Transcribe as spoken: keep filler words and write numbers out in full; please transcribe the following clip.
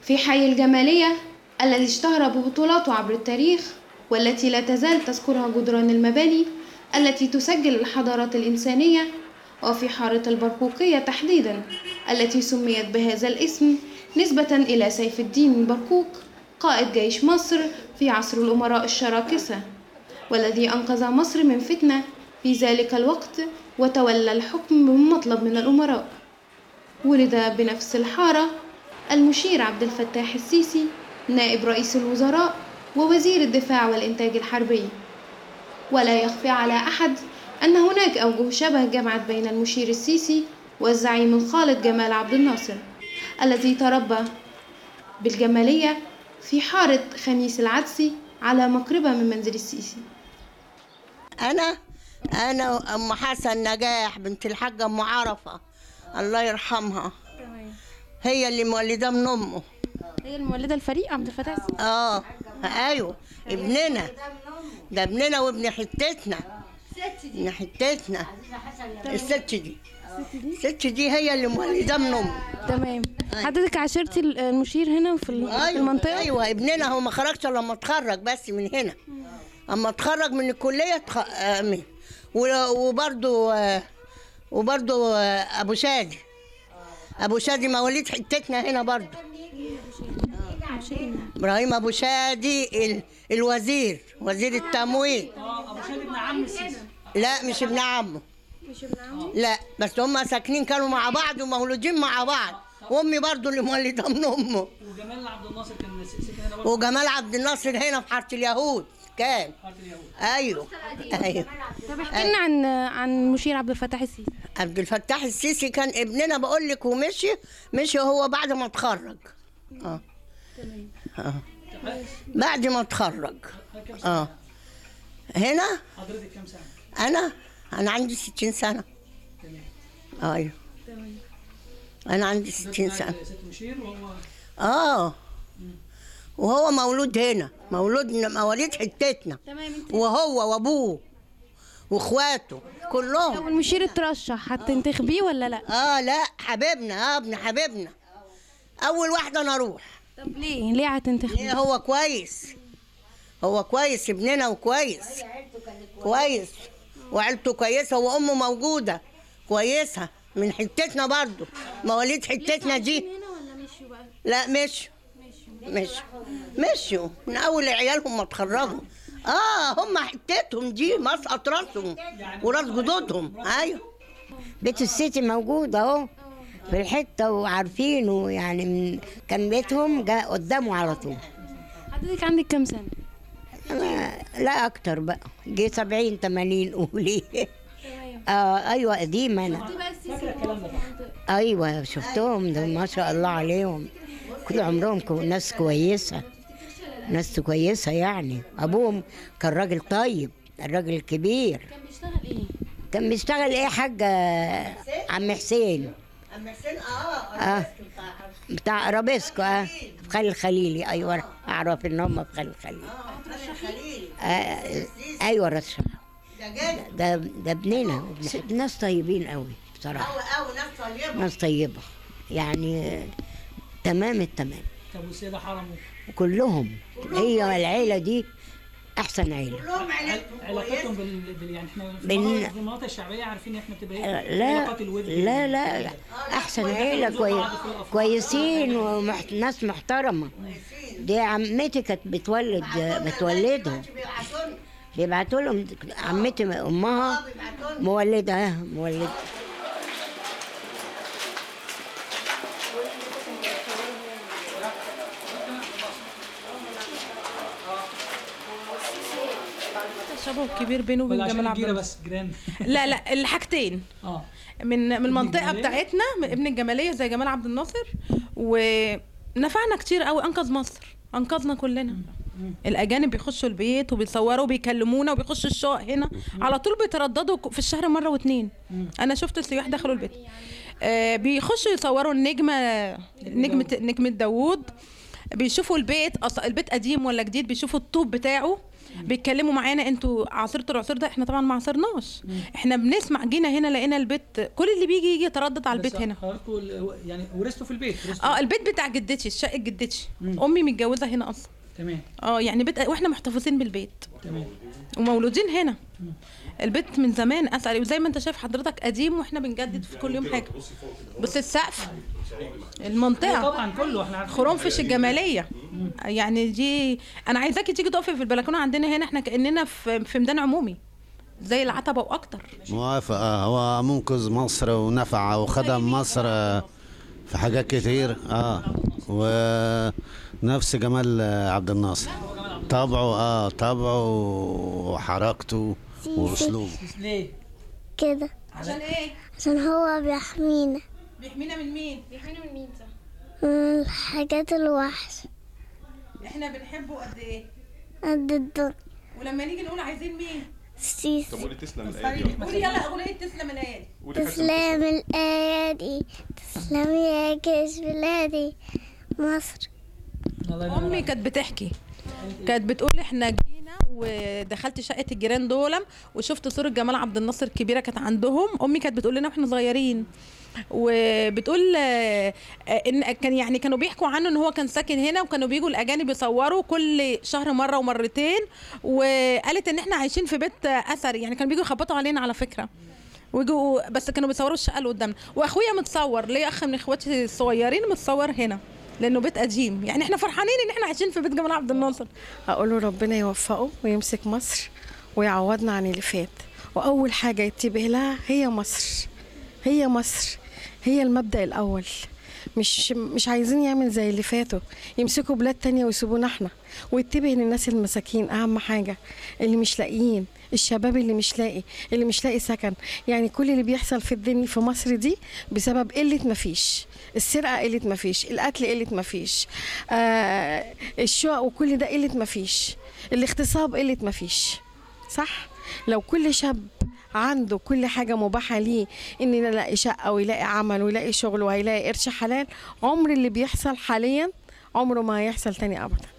في حي الجمالية الذي اشتهر ببطولاته عبر التاريخ، والتي لا تزال تذكرها جدران المباني التي تسجل الحضارات الإنسانية، وفي حارة البرقوقية تحديداً التي سميت بهذا الاسم نسبة إلى سيف الدين برقوق قائد جيش مصر في عصر الأمراء الشراكسة، والذي أنقذ مصر من فتنة في ذلك الوقت وتولى الحكم بمطلب من الأمراء. ولد بنفس الحارة المشير عبد الفتاح السيسي نائب رئيس الوزراء ووزير الدفاع والإنتاج الحربي. ولا يخفى على أحد أن هناك أوجه شبه جمعت بين المشير السيسي والزعيم الخالد جمال عبد الناصر الذي تربى بالجمالية في حارة خميس العدسي على مقربة من منزل السيسي. أنا أنا أم حسن نجاح بنت الحاجة أم عرفة الله يرحمها. هي اللي مولدة من أمه. هي المولدة الفريق عبد الفتاح السيسي؟ آه أيوه ابننا ده ابننا وابن حتتنا ابن حتتنا. الست دي الست دي هي اللي مولدة من أمه. تمام. حضرتك عاشرتي المشير هنا في المنطقة؟ أيوه ابننا هو ما خرجش لما اتخرج بس من هنا. اما اتخرج من الكليه تخ... وبرضه وبرضه ابو شادي ابو شادي مواليد حتتنا هنا برضه. ابراهيم ابو شادي ال... الوزير وزير التموين. اه ابو شادي ابن عم السيسي. لا مش ابن عمه. مش ابن عمه؟ لا بس هم ساكنين كانوا مع بعض ومولودين مع بعض، وامي برضه اللي مولده من امه. وجمال عبد الناصر كان ساكن هنا برضه. وجمال عبد الناصر هنا في حاره اليهود كان. ايوه ايوه. طب احكي لنا عن عن المشير عبد الفتاح السيسي. عبد الفتاح السيسي كان ابننا بقول لك، ومشي مشي هو بعد ما اتخرج. اه اه بعد ما اتخرج. اه هنا حضرتك كام سنه؟ انا انا عندي ستين سنه. تمام. ايوه تمام. انا عندي ستين سنه. ست مشير وهو اه وهو مولود هنا، مولود مواليد حتتنا. تمام. وهو وابوه واخواته كلهم. لو المشير اترشح هتنتخبيه ولا لا؟ اه لا حبيبنا، اه ابن حبيبنا اول واحده انا اروح. طب ليه ليه هتنتخبيه؟ ليه؟ هو كويس، هو كويس ابننا وكويس كويس وعيلته كويسه وامه موجوده كويسه من حتتنا برضو مواليد حتتنا دي. لا مش مش مشوا من اول عيالهم ما اتخرجوا. اه هم حتتهم دي مسقط راسهم وراس جدودهم. ايوه بيت السيتي موجود اهو في الحته وعارفينه، يعني من كان بيتهم جاء قدامه على طول. حضرتك عندك كام سنه؟ أنا لا اكتر بقى، جه سبعين تمانين قولي. اه ايوه قديمه انا. ايوه شفتهم ده ما شاء الله عليهم، كل عمرهم ناس كويسه ناس كويسه يعني. ابوهم كان راجل طيب، الراجل الكبير. كان بيشتغل ايه؟ كان بيشتغل ايه حاجه عم حسين؟ عم حسين اه اه بتاع ارابيسكو. اه في خالد الخليلي. ايوه اعرف ان هم في خالد الخليلي. اه خالد الخليلي. آه ايوه رشح. ده جد ده ده ابننا. ناس طيبين قوي بصراحه. قوي قوي ناس طيبه. ناس طيبه يعني تمام التمام. طب والسيده حرمه؟ كلهم. هي العيله دي احسن عيله. كلهم علاقتهم بال... بال يعني احنا في بال... المناطق- في المناطق الشعبيه عارفين احنا بتبقى ايه لا علاقات الود. لا لا احسن عيله كويس كويسين وناس محترمه. دي عمتي كانت بتولد بتولدهم، بيبعتوا لهم. عمتي امها مولده مولده. تشابه كبير بينه وبين جمال عبد الناصر. بس جيران. لا لا الحاجتين. اه من من المنطقه بتاعتنا، من ابن الجماليه زي جمال عبد الناصر، ونفعنا كتير قوي. انقذ مصر، انقذنا كلنا. الاجانب بيخشوا البيت وبيصوروا وبيكلمونا وبيخشوا الشقق هنا على طول، بيترددوا في الشهر مره واتنين. انا شفت السياح دخلوا البيت آه بيخشوا يصوروا النجمه نجمه نجمه داوود، بيشوفوا البيت اصلا البيت قديم ولا جديد، بيشوفوا الطوب بتاعه بيتكلموا معانا انتوا عاصرتوا العصير ده، احنا طبعا ما عاصرناش. احنا بنسمع، جينا هنا لقينا البيت كل اللي بيجي يجي يتردد على البيت هنا. حضراتكم يعني ورثتوا في البيت؟ اه البيت بتاع جدتي، شقه جدتي، امي متجوزه هنا اصلا. تمام. اه يعني بيت، واحنا محتفظين بالبيت. تمام. ومولودين هنا. البيت من زمان اثري، وزي ما انت شايف حضرتك قديم، واحنا بنجدد في كل يوم حاجه. بص السقف، المنطقه طبعا كله احنا عارفين. خرنفش الجماليه. يعني دي انا عايزاكي تيجي تقفي في البلكونه عندنا هنا، احنا كاننا في في ميدان عمومي زي العتبه واكتر. موافق. اه هو منقذ مصر ونفع وخدم مصر في حاجات كتير. اه ونفس جمال عبد الناصر، طبعه اه طبعه وحركته واسلوبه. ليه كده؟ عشان ايه؟ عشان هو بيحمينا. بيحمينا من مين؟ بيحمينا من مين صح؟ من الحاجات الوحشة. احنا بنحبه قد ايه؟ قد الدنيا. ولما نيجي نقول عايزين مين؟ السيسي. طب قولي تسلم الايادي. قولي يلا اغنيه تسلم الايادي. تسلم الايادي، تسلم يا جيش بلادي مصر. امي كانت بتحكي، كانت بتقول احنا جينا ودخلت شقه الجيران دول وشفت صوره جمال عبد الناصر الكبيره كانت عندهم. امي كانت بتقول لنا واحنا صغيرين، وبتقول ان كان يعني كانوا بيحكوا عنه ان هو كان ساكن هنا، وكانوا بيجوا الاجانب يصوروا كل شهر مره ومرتين. وقالت ان احنا عايشين في بيت اثري، يعني كانوا بيجوا يخبطوا علينا على فكره ويجوا، بس كانوا بيصوروا الشقه اللي قدامنا. واخويا متصور ليه، اخ من اخواتي الصغيرين متصور هنا لانه بيت قديم. يعني احنا فرحانين ان احنا عايشين في بيت جمال عبد الناصر. اقول له ربنا يوفقه ويمسك مصر ويعوضنا عن اللي فات، واول حاجه يتبه لها هي مصر. هي مصر هي المبدأ الاول. مش مش عايزين يعمل زي اللي فاتوا، يمسكوا بلاد تانية ويسيبونا احنا، ويتبه للناس المساكين. اهم حاجه اللي مش لاقيين، الشباب اللي مش لاقي، اللي مش لاقي سكن. يعني كل اللي بيحصل في الدنيا في مصر دي بسبب قله مفيش، السرقه قله مفيش، القتل قله مفيش، آه الشقق وكل ده قله مفيش، الاغتصاب قله مفيش. صح؟ لو كل شاب عنده كل حاجة مباحة ليه، إن يلاقي شقة ويلاقي عمل ويلاقي شغل وهيلاقي قرش حلال، عمر اللي بيحصل حاليا عمره ما هيحصل تاني أبدا.